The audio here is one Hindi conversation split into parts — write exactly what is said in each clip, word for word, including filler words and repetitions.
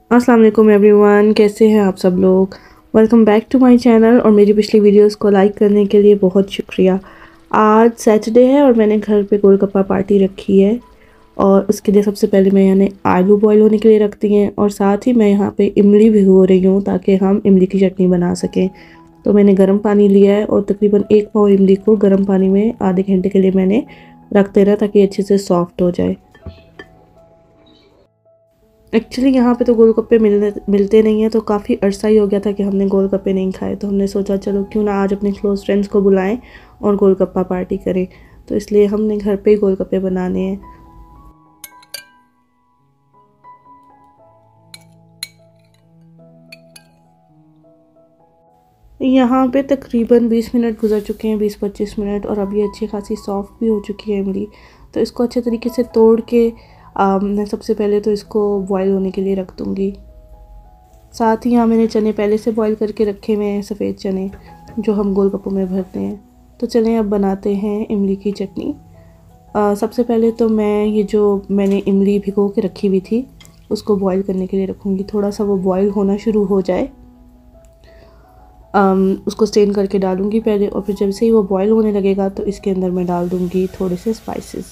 अस्सलाम वालेकुम एवरीवन, कैसे हैं आप सब लोग। Welcome back to my channel और मेरी पिछली वीडियोस को लाइक करने के लिए बहुत शुक्रिया। आज सैटरडे है और मैंने घर पे गोलगप्पा पार्टी रखी है और उसके लिए सबसे पहले मैं यानी आलू बॉईल होने के लिए रख दिए हैं और साथ ही मैं यहाँ पे इमली भिगो रही हूँ ताकि हम इमली की चटनी बना सकें। तो मैंने गर्म पानी लिया है और तकरीबन एक पाव इमली को गर्म पानी में आधे घंटे के लिए मैंने रख देना ताकि अच्छे से सॉफ्ट हो जाए। एक्चुअली यहाँ पे तो गोलगप्पे मिलने मिलते नहीं हैं, तो काफ़ी अरसा ही हो गया था कि हमने गोलगप्पे नहीं खाए, तो हमने सोचा चलो क्यों ना आज अपने क्लोज़ फ्रेंड्स को बुलाएं और गोलगप्पा पार्टी करें। तो इसलिए हमने घर पे ही गोलगप्पे बनाने हैं। यहाँ पे तकरीबन बीस मिनट गुजर चुके हैं, बीस पच्चीस मिनट, और अब ये अच्छी खासी सॉफ्ट भी हो चुकी है इमली। तो इसको अच्छे तरीके से तोड़ के आ, मैं सबसे पहले तो इसको बॉयल होने के लिए रख दूँगी। साथ ही यहाँ मैंने चने पहले से बॉईल करके रखे हुए हैं, सफ़ेद चने जो हम गोलगप्पों में भरते हैं। तो चलें अब बनाते हैं इमली की चटनी। आ, सबसे पहले तो मैं ये जो मैंने इमली भिगो के रखी हुई थी उसको बॉईल करने के लिए रखूँगी। थोड़ा सा वो बॉईल होना शुरू हो जाए आम, उसको स्टेन करके डालूँगी पहले, और फिर जब से ही वो बॉईल होने लगेगा तो इसके अंदर मैं डाल दूँगी थोड़े से स्पाइसेस।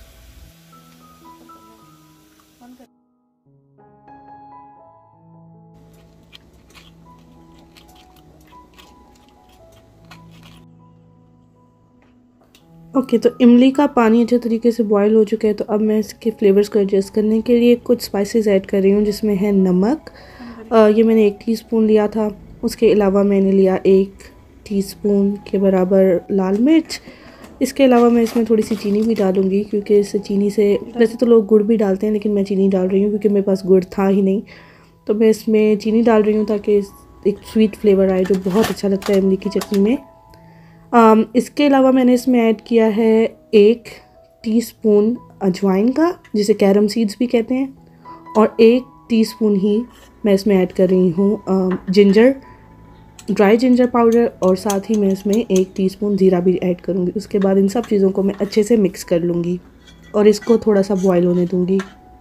ओके okay, तो इमली का पानी अच्छे तरीके से बॉईल हो चुका है। तो अब मैं इसके फ्लेवर्स को एडजस्ट करने के लिए कुछ स्पाइसेस ऐड कर रही हूँ, जिसमें है नमक। आ, ये मैंने एक टीस्पून लिया था। उसके अलावा मैंने लिया एक टीस्पून के बराबर लाल मिर्च। इसके अलावा मैं इसमें थोड़ी सी चीनी भी डालूँगी, क्योंकि इससे चीनी से, वैसे तो लोग गुड़ भी डालते हैं लेकिन मैं चीनी डाल रही हूँ क्योंकि मेरे पास गुड़ था ही नहीं। तो मैं इसमें चीनी डाल रही हूँ ताकि एक स्वीट फ्लेवर आए जो बहुत अच्छा लगता है इमली की चटनी में। um, इसके अलावा मैंने इसमें ऐड किया है एक टीस्पून अजवाइन का, जिसे कैरम सीड्स भी कहते हैं, और एक टीस्पून ही मैं इसमें ऐड कर रही हूँ जिंजर, ड्राई जिंजर पाउडर, और साथ ही मैं इसमें एक टीस्पून ज़ीरा भी ऐड करूँगी। उसके बाद इन सब चीज़ों को मैं अच्छे से मिक्स कर लूँगी और इसको थोड़ा सा बॉयल होने दूँगी।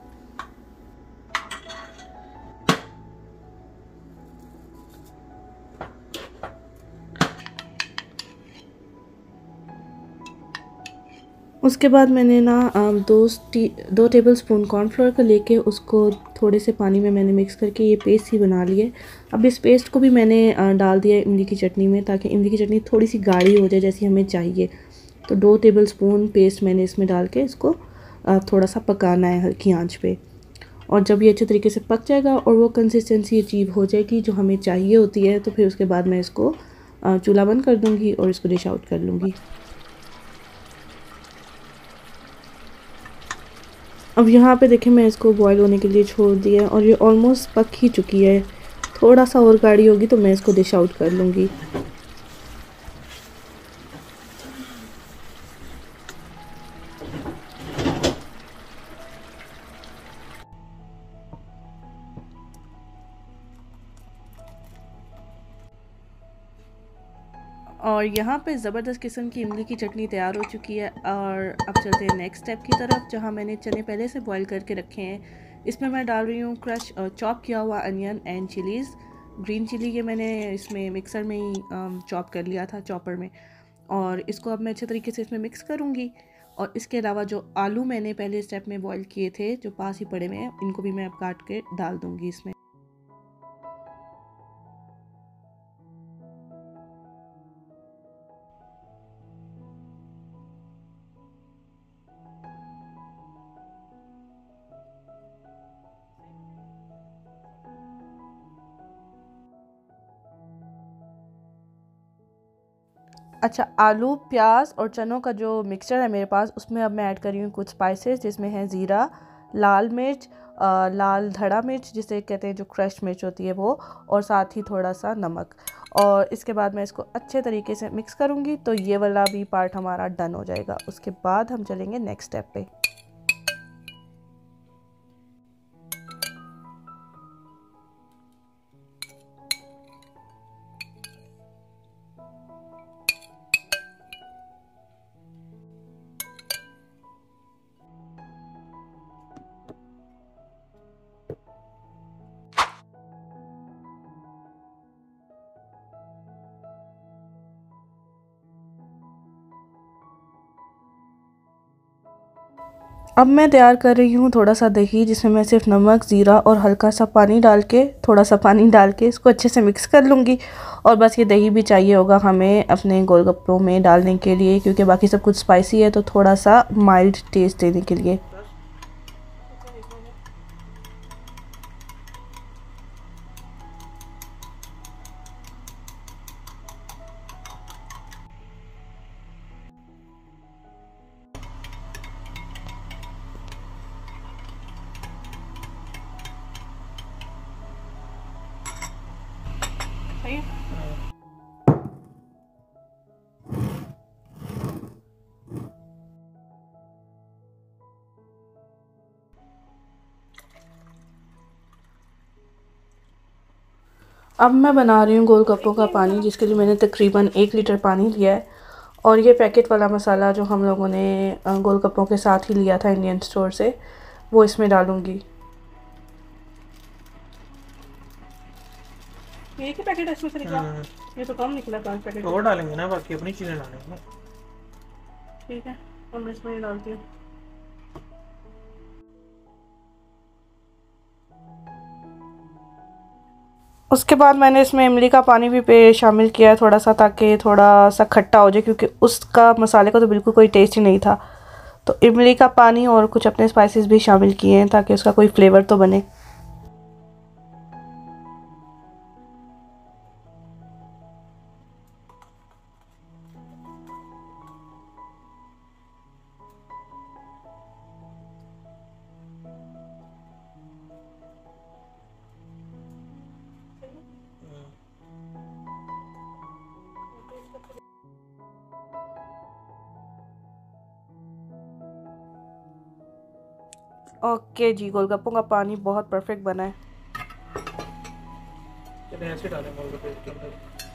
उसके बाद मैंने ना दो टी दो टेबल स्पून कॉर्नफ्लोर का लेके उसको थोड़े से पानी में मैंने मिक्स करके ये पेस्ट ही बना लिए। अब इस पेस्ट को भी मैंने डाल दिया इमली की चटनी में ताकि इमली की चटनी थोड़ी सी गाढ़ी हो जाए जैसी हमें चाहिए। तो दो टेबल स्पून पेस्ट मैंने इसमें डाल के इसको थोड़ा सा पकाना है हल्की आंच पे। और जब ये अच्छे तरीके से पक जाएगा और वो कंसिस्टेंसी अचीव हो जाएगी जो हमें चाहिए होती है, तो फिर उसके बाद मैं इसको चूल्हा बंद कर दूँगी और इसको डिश आउट कर लूँगी। अब यहाँ पे देखें, मैं इसको बॉईल होने के लिए छोड़ दिया और ये ऑलमोस्ट पक ही चुकी है। थोड़ा सा और गाढ़ी होगी तो मैं इसको डिश आउट कर लूँगी। और यहाँ पे ज़बरदस्त किस्म की इमली की चटनी तैयार हो चुकी है। और अब चलते हैं नेक्स्ट स्टेप की तरफ, जहाँ मैंने चने पहले से बॉईल करके रखे हैं। इसमें मैं डाल रही हूँ क्रश और चॉप किया हुआ onion and chillies. Green chilli ये मैंने इसमें मिक्सर में ही चॉप कर लिया था, चॉपर में। और इसको अब मैं अच्छे तरीके से इसमें मिक्स करूँगी। और इसके अलावा जो आलू मैंने पहले स्टेप में बॉईल किए थे जो पास ही पड़े हुए हैं, इनको भी मैं अब काट के डाल दूँगी इसमें। अच्छा, आलू, प्याज और चनों का जो मिक्सचर है मेरे पास, उसमें अब मैं ऐड कर रही हूँ कुछ स्पाइसेस, जिसमें है ज़ीरा, लाल मिर्च, आ, लाल धड़ा मिर्च जिसे कहते हैं, जो क्रश मिर्च होती है वो, और साथ ही थोड़ा सा नमक। और इसके बाद मैं इसको अच्छे तरीके से मिक्स करूँगी तो ये वाला भी पार्ट हमारा डन हो जाएगा। उसके बाद हम चलेंगे नेक्स्ट स्टेप पे। अब मैं तैयार कर रही हूँ थोड़ा सा दही, जिसमें मैं सिर्फ नमक, ज़ीरा और हल्का सा पानी डाल के थोड़ा सा पानी डाल के इसको अच्छे से मिक्स कर लूँगी। और बस ये दही भी चाहिए होगा हमें अपने गोलगप्पों में डालने के लिए, क्योंकि बाकी सब कुछ स्पाइसी है, तो थोड़ा सा माइल्ड टेस्ट देने के लिए। सही है। अब मैं बना रही हूँ गोलगप्पों का पानी, जिसके लिए मैंने तकरीबन एक लीटर पानी लिया है। और ये पैकेट वाला मसाला जो हम लोगों ने गोलगप्पों के साथ ही लिया था इंडियन स्टोर से, वो इसमें डालूँगी। एक ही पैकेट इसमें से निकला, ये तो कम निकला, पांच पैकेट और डालेंगे ना, बाकी अपनी चीज़ें डालेंगे। ठीक है, और मैं इसमें डालती हूँ। उसके बाद मैंने इसमें इमली का पानी भी पे शामिल किया है थोड़ा सा, ताकि थोड़ा सा खट्टा हो जाए, क्योंकि उसका मसाले का तो बिल्कुल कोई टेस्ट ही नहीं था। तो इमली का पानी और कुछ अपने स्पाइसेस भी शामिल किए हैं, ताकि उसका कोई फ्लेवर तो बने। ओके जी, गोलगप्पों का पानी बहुत परफेक्ट बना है। चलिए ऐसे डालें गोलगप्पे के अंदर।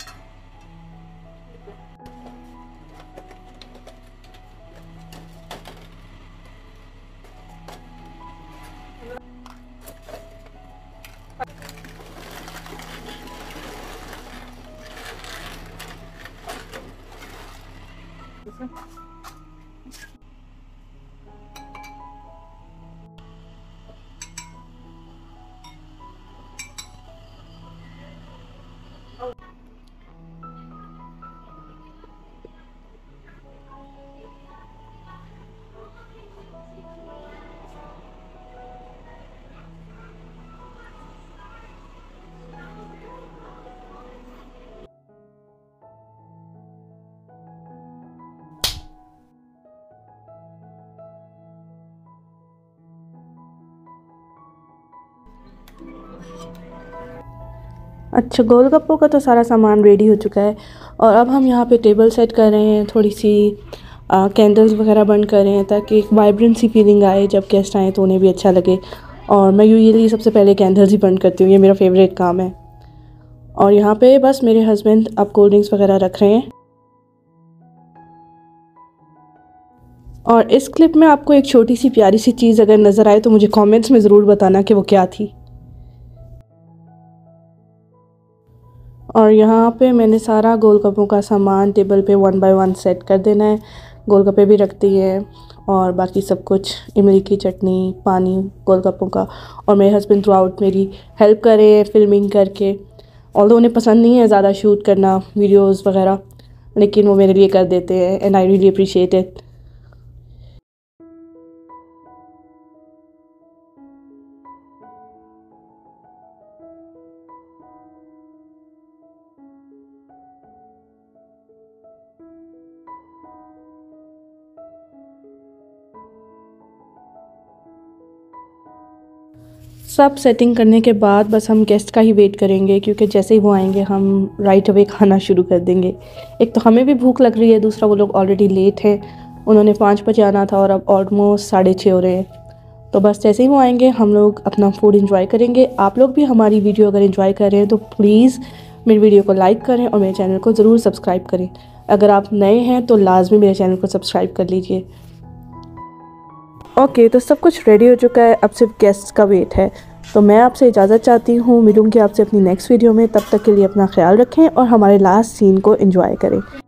अच्छा, गोलगप्पों का तो सारा सामान रेडी हो चुका है, और अब हम यहाँ पे टेबल सेट कर रहे हैं, थोड़ी सी कैंडल्स वगैरह बंद कर रहे हैं, ताकि एक वाइब्रेंट सी फीलिंग आए जब गेस्ट आएँ तो उन्हें भी अच्छा लगे। और मैं यूजुअली सबसे पहले कैंडल्स ही बंद करती हूँ, ये मेरा फेवरेट काम है। और यहाँ पे बस मेरे हस्बैंड अब कोल्ड ड्रिंक्स वगैरह रख रहे हैं। और इस क्लिप में आपको एक छोटी सी प्यारी सी चीज़ अगर नज़र आए तो मुझे कमेंट्स में ज़रूर बताना कि वो क्या थी। और यहाँ पे मैंने सारा गोलगप्पों का सामान टेबल पे वन बाय वन सेट कर देना है। गोलगप्पे भी रखती है और बाकी सब कुछ, इमली की चटनी, पानी गोलगप्पों का। और मेरे हस्बैंड थ्रू आउट मेरी हेल्प कर रहे हैं फिल्मिंग करके। ऑल्दो उन्हें पसंद नहीं है ज़्यादा शूट करना वीडियोस वगैरह, लेकिन वो मेरे लिए कर देते हैं, and I really appreciate it. सब सेटिंग करने के बाद बस हम गेस्ट का ही वेट करेंगे, क्योंकि जैसे ही वो आएंगे हम राइट अवे खाना शुरू कर देंगे। एक तो हमें भी भूख लग रही है, दूसरा वो लोग ऑलरेडी लेट हैं, उन्होंने पाँच बजे आना था और अब ऑलमोस्ट साढ़े छः हो रहे हैं। तो बस जैसे ही वो आएंगे हम लोग अपना फूड इंजॉय करेंगे। आप लोग भी हमारी वीडियो अगर इंजॉय कर रहे हैं तो प्लीज़ मेरी वीडियो को लाइक करें और मेरे चैनल को ज़रूर सब्सक्राइब करें। अगर आप नए हैं तो लाजमी मेरे चैनल को सब्सक्राइब कर लीजिए। ओके okay, तो सब कुछ रेडी हो चुका है, अब सिर्फ गेस्ट का वेट है। तो मैं आपसे इजाज़त चाहती हूँ, मिलूँगी आपसे अपनी नेक्स्ट वीडियो में। तब तक के लिए अपना ख्याल रखें और हमारे लास्ट सीन को एंजॉय करें।